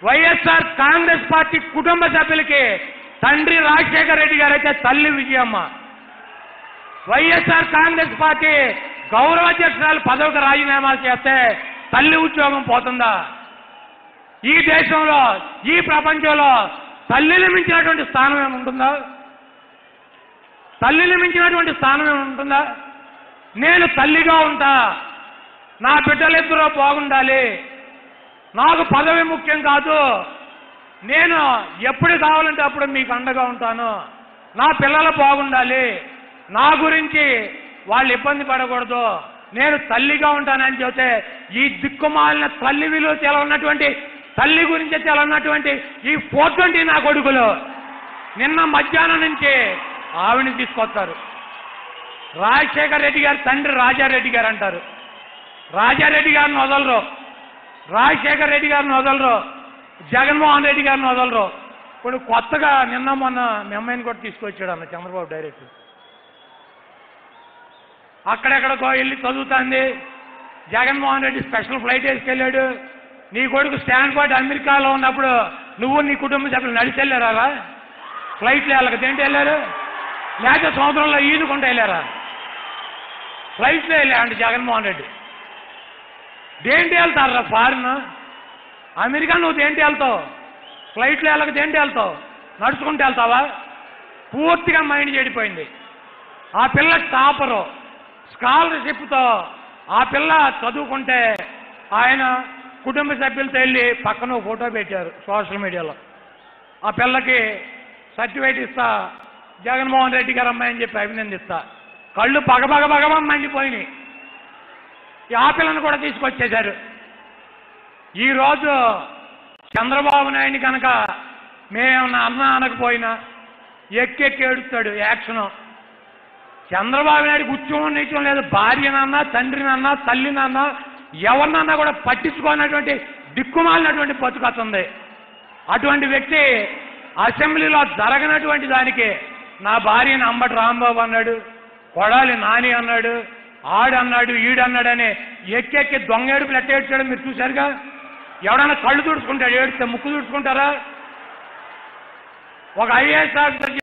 YSR Congress party కుటుంబ సభ్యులకి తండ్రి రాజశేఖర రెడ్డి గారు అయితే తల్లి విజయమ్మ. వైఎస్ఆర్ కాంగ్రెస్ పార్టీ గౌరవాధ్యక్షురాలు పదవికి రాజీనామా చేస్తే తల్లి ఉద్యోగం పోతుందా? ఈ దేశంలో, ఈ ప్రపంచంలో తల్లిని మించినటువంటి స్థానం ఏముంటుందా? తల్లిని మించినటువంటి స్థానం ఏముంటుందా? నేను తల్లిగా ఉంటా, నా బిడ్డలిద్దరూ బాగుండాలి, నాకు పదవి ముఖ్యం కాదు, నేను ఎప్పుడు కావాలంటే అప్పుడు మీకు అండగా ఉంటాను, నా పిల్లలు బాగుండాలి, నా గురించి వాళ్ళు ఇబ్బంది పడకూడదు, నేను తల్లిగా ఉంటానని చెబితే ఈ దిక్కుమాలిన తల్లి విలువ తెలవన్నటువంటి, తల్లి గురించి తెలవన్నటువంటి ఈ 420 నా కొడుకులు నిన్న మధ్యాహ్నం నుంచి ఆవిడని తీసుకొస్తారు. రాజశేఖర రెడ్డి గారి తండ్రి రాజారెడ్డి గారు అంటారు. రాజారెడ్డి గారిని వదలరు, రాజశేఖర రెడ్డి గారిని వదలరు, జగన్మోహన్ రెడ్డి గారిని వదలరు. ఇప్పుడు కొత్తగా నిన్న మొన్న మీ అమ్మాయిని కూడా తీసుకొచ్చాడు అన్న చంద్రబాబు డైరెక్ట్. అక్కడెక్కడికో వెళ్ళి చదువుతుంది. జగన్మోహన్ రెడ్డి స్పెషల్ ఫ్లైట్ వేసుకెళ్ళాడు. నీ కొడుకు స్టాన్ఫర్డ్ అమెరికాలో ఉన్నప్పుడు నువ్వు నీ కుటుంబ సభ్యులు నడిచి వెళ్ళారా? ఫ్లైట్లో వెళ్ళక దేంటి వెళ్ళారు? లేకపోతే సముద్రంలో ఈదుకుంటూ వెళ్ళారా? ఫ్లైట్లో వెళ్ళారండి జగన్మోహన్ రెడ్డి. దేంటి వెళ్తారా ఫారిన్? అమెరికా నువ్వు దేంటి వెళ్తావు? ఫ్లైట్లో వెళ్ళక దేంటి వెళ్తావు? నడుచుకుంటూ వెళ్తావా? పూర్తిగా మైండ్ చెడిపోయింది. ఆ పిల్ల టాపరు, స్కాలర్షిప్తో ఆ పిల్ల చదువుకుంటే ఆయన కుటుంబ సభ్యులతో వెళ్ళి పక్కన ఫోటో పెట్టారు సోషల్ మీడియాలో. ఆ పిల్లకి సర్టిఫికేట్ ఇస్తా, జగన్మోహన్ రెడ్డి గారు అమ్మాయి అని చెప్పి అభినందిస్తా. కళ్ళు పగబగబగమని మండిపోయినాయి. ఆ పిల్లను కూడా తీసుకొచ్చేశారు. ఈరోజు చంద్రబాబు నాయుడిని కనుక మేమన్నా అన్నా అనకపోయినా ఎక్కెక్కి ఏడుస్తాడు యాక్షను. చంద్రబాబు నాయుడు కూర్చోని నీచం లేదు. భార్యనన్నా, తండ్రినన్నా, తల్లినన్నా, ఎవరినన్నా కూడా పట్టించుకోనటువంటి దిక్కుమాలినటువంటి బతుకుతుంది. అటువంటి వ్యక్తి అసెంబ్లీలో జరగనటువంటి దానికి నా భార్యని అంబటి రాంబాబు అన్నాడు, కొడాలి నాని అన్నాడు, ఆడన్నాడు, ఈడన్నాడని ఎక్కెక్కి దొంగ ఏడుపులు ఎట్ట ఏడ్చాడు మీరు చూశారుగా. ఎవడన్నా కళ్ళు తుడుచుకుంటాడు, ఏడిస్తే ముక్కు తుడుచుకుంటారా? ఒక ఐఏఎస్ ఆఫీసర్